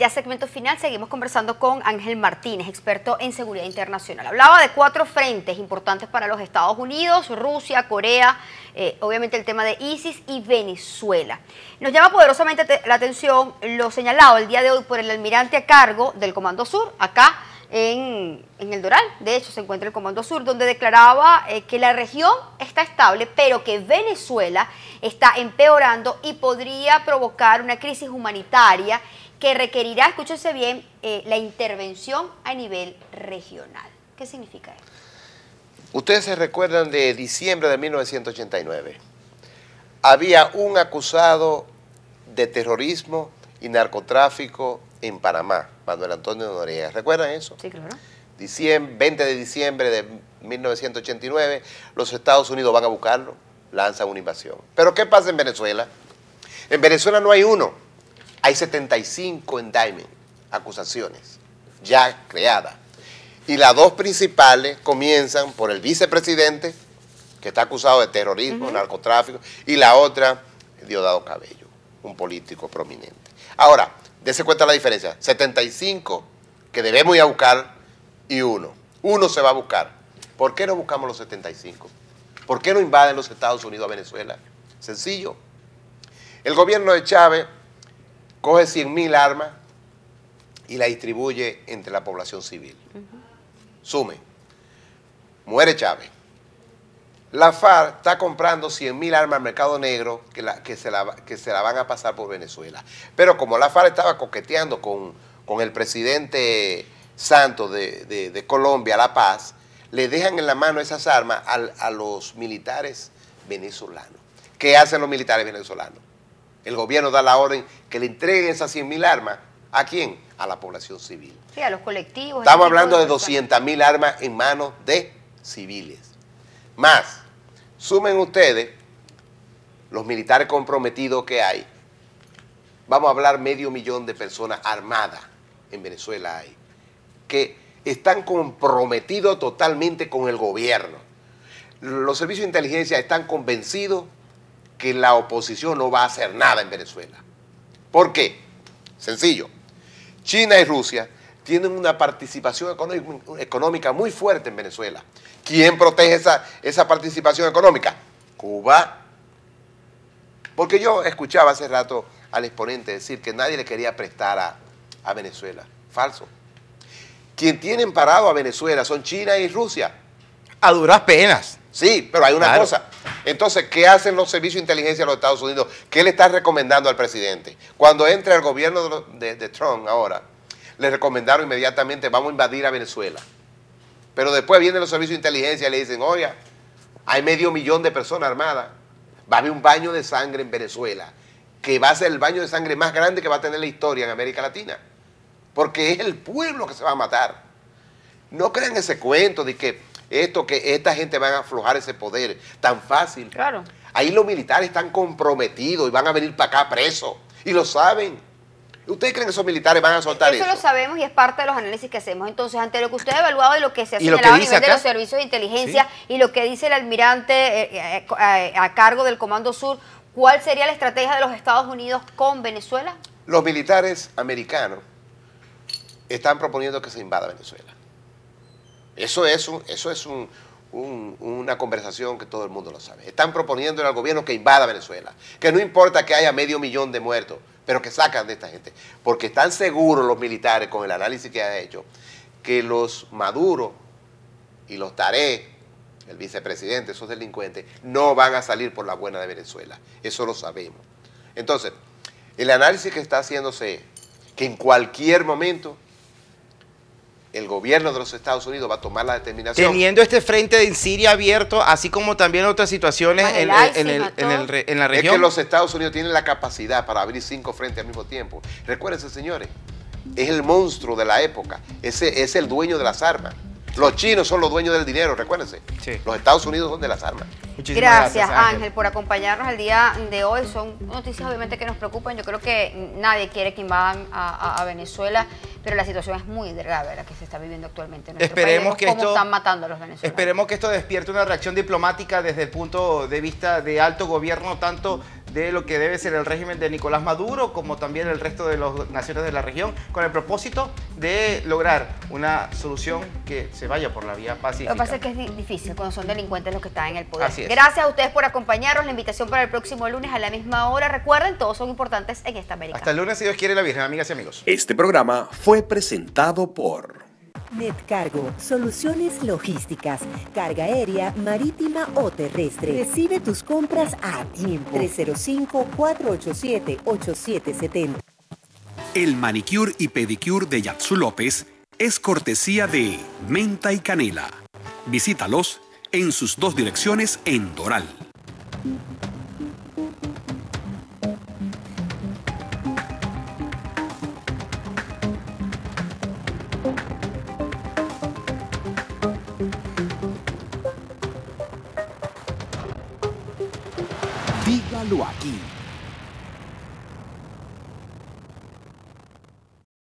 ya segmento final, seguimos conversando con Ángel Martínez, experto en seguridad internacional. Hablaba de 4 frentes importantes para los Estados Unidos: Rusia, Corea, obviamente el tema de ISIS y Venezuela. Nos llama poderosamente la atención lo señalado el día de hoy por el almirante a cargo del Comando Sur, acá en el Doral. De hecho, se encuentra el Comando Sur, donde declaraba que la región está estable, pero que Venezuela está empeorando y podría provocar una crisis humanitaria que requerirá, escúchense bien, la intervención a nivel regional. ¿Qué significa esto? Ustedes se recuerdan de diciembre de 1989. Había un acusado de terrorismo y narcotráfico en Panamá, Manuel Antonio Noriega. ¿Recuerdan eso? Sí, claro. 20 de diciembre de 1989, los Estados Unidos van a buscarlo, lanzan una invasión. ¿Pero qué pasa en Venezuela? En Venezuela no hay uno, hay 75 indictments, acusaciones ya creadas. Y las 2 principales comienzan por el vicepresidente, que está acusado de terrorismo, narcotráfico, y la otra, Diosdado Cabello, un político prominente. Ahora, dése cuenta la diferencia: 75 que debemos ir a buscar y uno se va a buscar. ¿Por qué no buscamos los 75? ¿Por qué no invaden los Estados Unidos a Venezuela? Sencillo. El gobierno de Chávez coge 100.000 armas y la distribuye entre la población civil. Sume. Muere Chávez. La FARC está comprando 100.000 armas al mercado negro que se la van a pasar por Venezuela. Pero como la FARC estaba coqueteando con el presidente Santos de Colombia, La Paz, le dejan en la mano esas armas a los militares venezolanos. ¿Qué hacen los militares venezolanos? El gobierno da la orden que le entreguen esas 100.000 armas. ¿A quién? A la población civil. Sí, a los colectivos. Estamos hablando de 200.000 armas en manos de civiles. Más, sumen ustedes los militares comprometidos que hay. Vamos a hablar 500.000 de personas armadas en Venezuela hay, que están comprometidos totalmente con el gobierno. Los servicios de inteligencia están convencidos que la oposición no va a hacer nada en Venezuela. ¿Por qué? Sencillo. China y Rusia tienen una participación económica muy fuerte en Venezuela. ¿Quién protege esa participación económica? Cuba. Porque yo escuchaba hace rato al exponente decir que nadie le quería prestar a Venezuela. Falso. Quien tienen parado a Venezuela son China y Rusia. A duras penas. Sí, pero hay una cosa. Entonces, ¿qué hacen los servicios de inteligencia de los Estados Unidos? ¿Qué le está recomendando al presidente? Cuando entre el gobierno de Trump ahora, le recomendaron inmediatamente: vamos a invadir a Venezuela. Pero después vienen los servicios de inteligencia y le dicen: oiga, hay 500.000 de personas armadas. Va a haber un baño de sangre en Venezuela, que va a ser el baño de sangre más grande que va a tener la historia en América Latina. Porque es el pueblo que se va a matar. No crean ese cuento de que esta gente va a aflojar ese poder tan fácil. Claro. Ahí los militares están comprometidos y van a venir para acá presos. Y lo saben. ¿Ustedes creen que esos militares van a soltar eso? Eso lo sabemos y es parte de los análisis que hacemos. Entonces, ante lo que usted ha evaluado y lo que se ha señalado a nivel de los servicios de inteligencia, ¿sí?, y lo que dice el almirante a cargo del Comando Sur, ¿cuál sería la estrategia de los Estados Unidos con Venezuela? Los militares americanos están proponiendo que se invada Venezuela. Eso es una conversación que todo el mundo lo sabe. Están proponiendo al gobierno que invada Venezuela, que no importa que haya 500.000 de muertos, pero que sacan de esta gente, porque están seguros los militares, con el análisis que ha hecho, que los Maduro y los Tarek, el vicepresidente, esos delincuentes, no van a salir por la buena de Venezuela. Eso lo sabemos. Entonces, el análisis que está haciéndose es que en cualquier momento el gobierno de los Estados Unidos va a tomar la determinación. Teniendo este frente en Siria abierto, así como también otras situaciones en la región. Es que los Estados Unidos tienen la capacidad para abrir 5 frentes al mismo tiempo. Recuérdense, señores, es el monstruo de la época, es el dueño de las armas. Los chinos son los dueños del dinero, recuérdense. Sí. Los Estados Unidos son de las armas. Gracias, Ángel, por acompañarnos el día de hoy. Son noticias obviamente que nos preocupan. Yo creo que nadie quiere que invadan a Venezuela, pero la situación es muy grave la que se está viviendo actualmente en nuestro país. Cómo están matando a los venezolanos. Esperemos que esto despierte una reacción diplomática desde el punto de vista de alto gobierno, tanto de lo que debe ser el régimen de Nicolás Maduro, como también el resto de las naciones de la región, con el propósito de lograr una solución que se vaya por la vía pacífica. Lo que pasa es que es difícil cuando son delincuentes los que están en el poder. Así es. Gracias a ustedes por acompañarnos. La invitación para el próximo lunes a la misma hora. Recuerden, todos son importantes en esta América. Hasta el lunes, si Dios quiere, la Virgen, amigas y amigos. Este programa fue presentado por Netcargo, soluciones logísticas, carga aérea, marítima o terrestre. Recibe tus compras a tiempo. 305-487-8770. el manicure y pedicure de Yatsu López es cortesía de Menta y Canela. Visítalos en sus 2 direcciones en Doral. Dígalo aquí.